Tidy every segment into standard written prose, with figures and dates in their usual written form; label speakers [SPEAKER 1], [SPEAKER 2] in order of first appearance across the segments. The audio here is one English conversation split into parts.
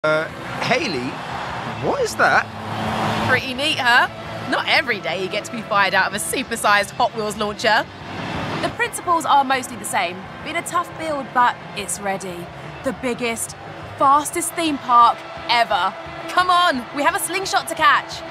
[SPEAKER 1] Hayley, what is that?
[SPEAKER 2] Pretty neat, huh? Not every day you get to be fired out of a supersized Hot Wheels launcher.
[SPEAKER 3] The principles are mostly the same. Been a tough build, but it's ready. The biggest, fastest theme park ever. Come on, we have a slingshot to catch.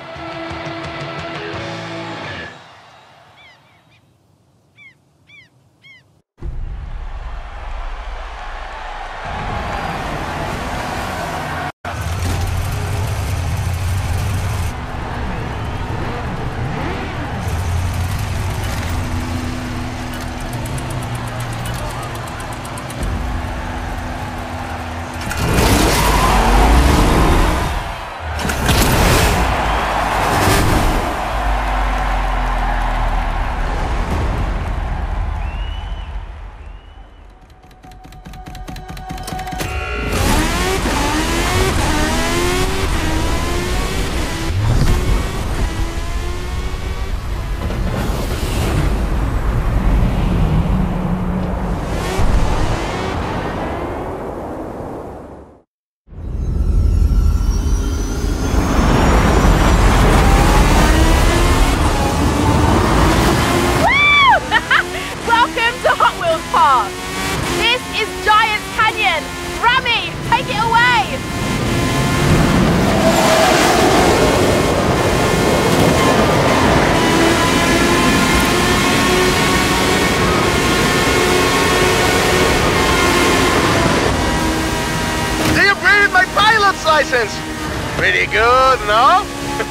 [SPEAKER 4] License. Pretty good, no?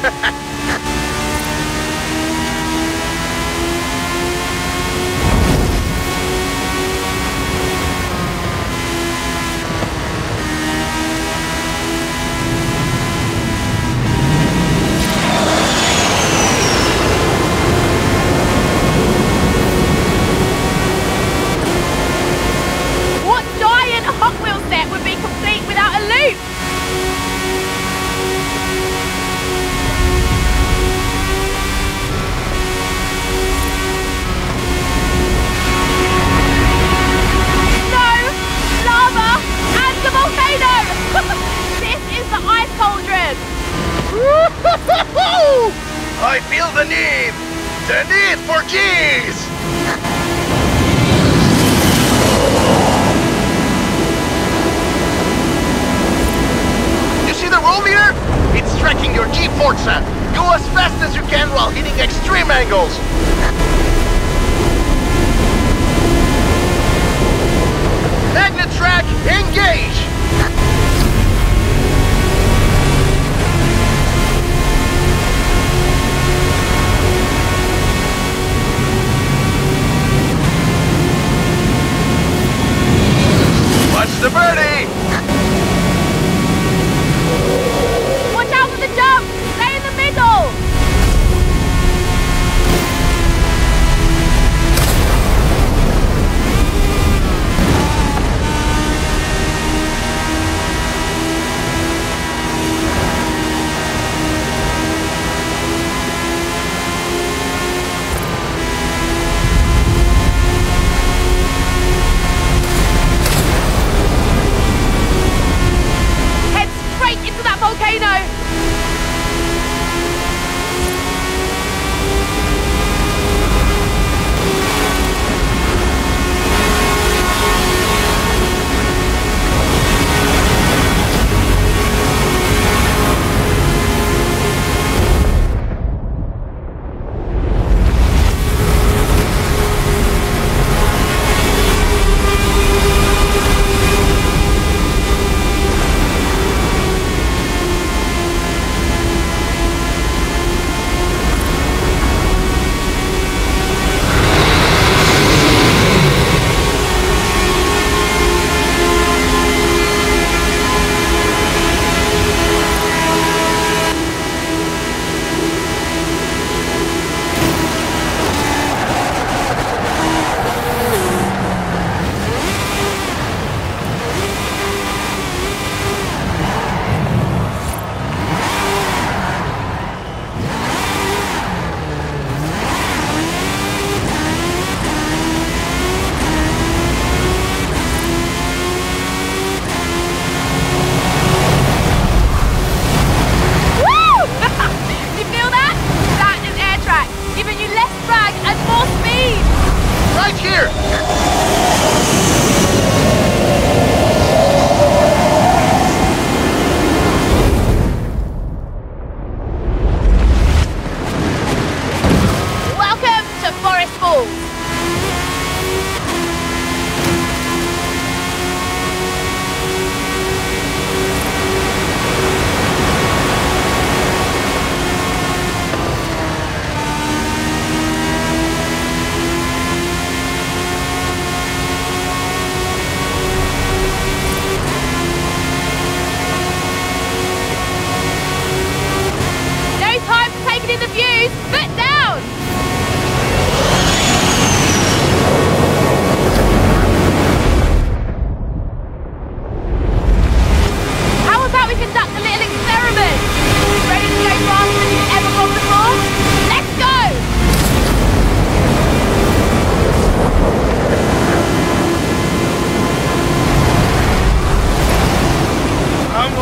[SPEAKER 3] What giant Hot Wheels set would be complete without a loop?
[SPEAKER 4] I feel the need for cheese! You see the roll meter? It's tracking your G-Forza. Go as fast as you can while hitting extreme angles. Magnet track, engage! Watch the birdie!
[SPEAKER 3] Watch out for the jump! Stay in the middle!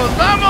[SPEAKER 4] Vamos!